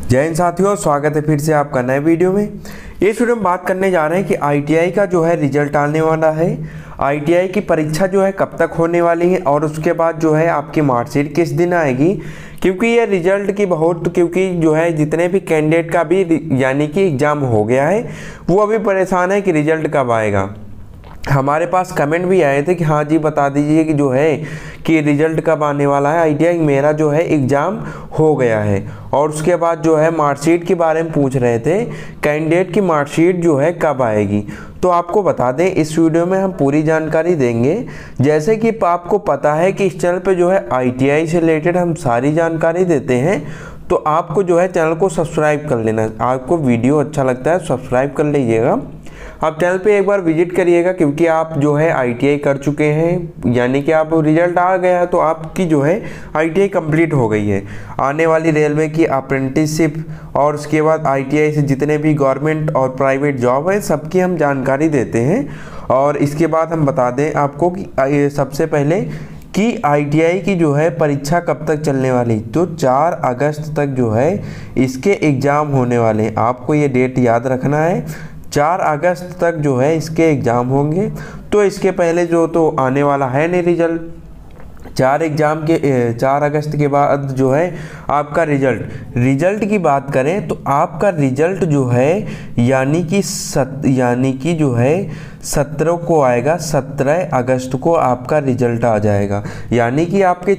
जय हिंद साथियों, स्वागत है फिर से आपका नए वीडियो में। इस वीडियो में बात करने जा रहे हैं कि आईटीआई का जो है रिजल्ट आने वाला है। आईटीआई की परीक्षा जो है कब तक होने वाली है और उसके बाद जो है आपकी मार्कशीट किस दिन आएगी, क्योंकि ये रिजल्ट की क्योंकि जो है जितने भी कैंडिडेट का भी यानी कि एग्ज़ाम हो गया है वो अभी परेशान है कि रिजल्ट कब आएगा। हमारे पास कमेंट भी आए थे कि हाँ जी बता दीजिए कि जो है कि रिजल्ट कब आने वाला है। आईटीआई मेरा जो है एग्ज़ाम हो गया है और उसके बाद जो है मार्कशीट के बारे में पूछ रहे थे, कैंडिडेट की मार्कशीट जो है कब आएगी। तो आपको बता दें इस वीडियो में हम पूरी जानकारी देंगे। जैसे कि आपको पता है कि इस चैनल पे जो है आईटीआई से रिलेटेड हम सारी जानकारी देते हैं, तो आपको जो है चैनल को सब्सक्राइब कर लेना। आपको वीडियो अच्छा लगता है सब्सक्राइब कर लीजिएगा। आप चैनल पे एक बार विजिट करिएगा, क्योंकि आप जो है आईटीआई कर चुके हैं यानी कि आप रिजल्ट आ गया है तो आपकी जो है आईटीआई कंप्लीट हो गई है। आने वाली रेलवे की अप्रेंटिसशिप और उसके बाद आईटीआई से जितने भी गवर्नमेंट और प्राइवेट जॉब है सबकी हम जानकारी देते हैं। और इसके बाद हम बता दें आपको कि सबसे पहले कि आईटीआई की जो है परीक्षा कब तक चलने वाली, तो 4 अगस्त तक जो है इसके एग्ज़ाम होने वाले हैं। आपको ये डेट याद रखना है, 4 अगस्त तक जो है इसके एग्ज़ाम होंगे। तो इसके पहले जो तो आने वाला है नहीं रिजल्ट। 4 अगस्त के बाद जो है आपका रिजल्ट की बात करें तो आपका रिजल्ट जो है यानी कि जो है 17 को आएगा। 17 अगस्त को आपका रिजल्ट आ जाएगा, यानी कि आपके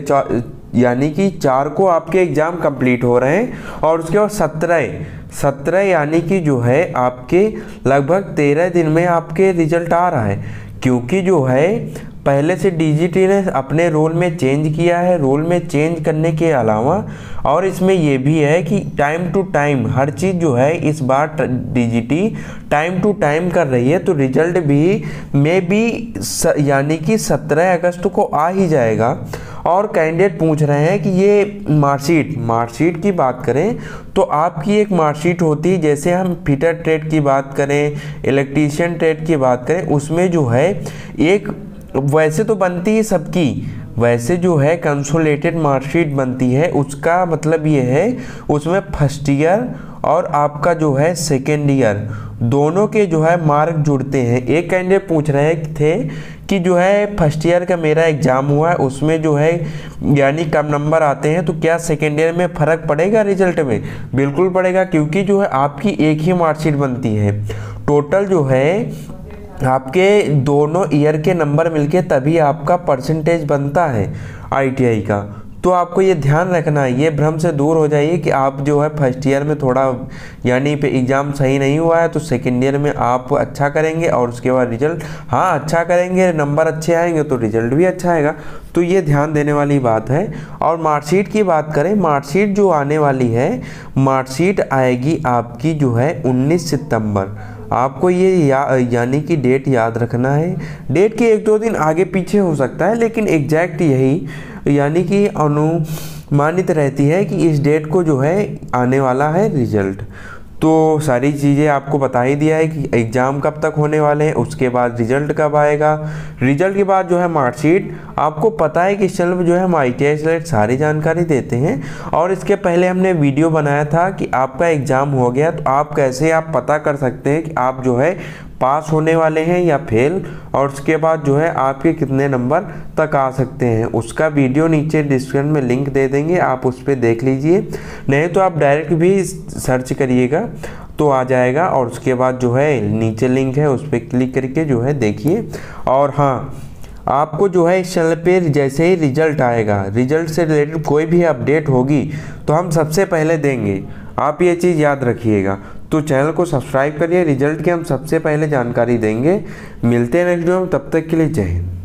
4 को आपके एग्ज़ाम कंप्लीट हो रहे हैं और उसके बाद 17 यानी कि जो है आपके लगभग 13 दिन में आपके रिजल्ट आ रहा है। क्योंकि जो है पहले से डीजीटी ने अपने रोल में चेंज किया है। रोल में चेंज करने के अलावा और इसमें ये भी है कि टाइम टू टाइम हर चीज़ जो है इस बार डीजीटी टाइम टू टाइम कर रही है। तो रिजल्ट भी यानी कि 17 अगस्त को आ ही जाएगा। और कैंडिडेट पूछ रहे हैं कि ये मार्कशीट की बात करें तो आपकी एक मार्कशीट होती है, जैसे हम फिटर ट्रेड की बात करें, इलेक्ट्रीशियन ट्रेड की बात करें, उसमें जो है एक वैसे तो बनती है सबकी, वैसे जो है कंसोलिडेटेड मार्कशीट बनती है। उसका मतलब ये है उसमें फर्स्ट ईयर और आपका जो है सेकेंड ईयर दोनों के जो है मार्क जुड़ते हैं। एक कैंडिडेट पूछ रहे थे कि जो है फर्स्ट ईयर का मेरा एग्ज़ाम हुआ है उसमें जो है यानी कम नंबर आते हैं, तो क्या सेकेंड ईयर में फ़र्क पड़ेगा रिजल्ट में? बिल्कुल पड़ेगा, क्योंकि जो है आपकी एक ही मार्कशीट बनती है। टोटल जो है आपके दोनों ईयर के नंबर मिलके तभी आपका परसेंटेज बनता है आईटीआई का। तो आपको ये ध्यान रखना है, ये भ्रम से दूर हो जाइए कि आप जो है फर्स्ट ईयर में थोड़ा यानी पे एग्ज़ाम सही नहीं हुआ है तो सेकेंड ईयर में आप अच्छा करेंगे और उसके बाद रिजल्ट हाँ अच्छा करेंगे, नंबर अच्छे आएंगे तो रिजल्ट भी अच्छा आएगा। तो ये ध्यान देने वाली बात है। और मार्कशीट की बात करें, मार्कशीट जो आने वाली है, मार्कशीट आएगी आपकी जो है 19 सितंबर। आपको ये यानी कि डेट याद रखना है। डेट के 1-2 दिन आगे पीछे हो सकता है, लेकिन एग्जैक्ट यही यानी कि अनुमानित रहती है कि इस डेट को जो है आने वाला है रिजल्ट। तो सारी चीज़ें आपको बता ही दिया है कि एग्ज़ाम कब तक होने वाले हैं, उसके बाद रिजल्ट कब आएगा, रिजल्ट के बाद जो है मार्कशीट। आपको पता है कि इस चैनल में जो है हम आईटीआई से रिलेटेड सारी जानकारी देते हैं। और इसके पहले हमने वीडियो बनाया था कि आपका एग्ज़ाम हो गया तो आप कैसे पता कर सकते हैं कि आप जो है पास होने वाले हैं या फेल, और उसके बाद जो है आपके कितने नंबर तक आ सकते हैं। उसका वीडियो नीचे डिस्क्रिप्शन में लिंक दे देंगे, आप उस पर देख लीजिए, नहीं तो आप डायरेक्ट भी सर्च करिएगा तो आ जाएगा। और उसके बाद जो है नीचे लिंक है उस पर क्लिक करके जो है देखिए। और हाँ, आपको जो है इस चैनल पे जैसे ही रिजल्ट आएगा, रिजल्ट से रिलेटेड कोई भी अपडेट होगी तो हम सबसे पहले देंगे, आप ये चीज़ याद रखिएगा। तो चैनल को सब्सक्राइब करिए, रिजल्ट की हम सबसे पहले जानकारी देंगे। मिलते हैं नेक्स्ट वीडियो में, तब तक के लिए जय हिंद।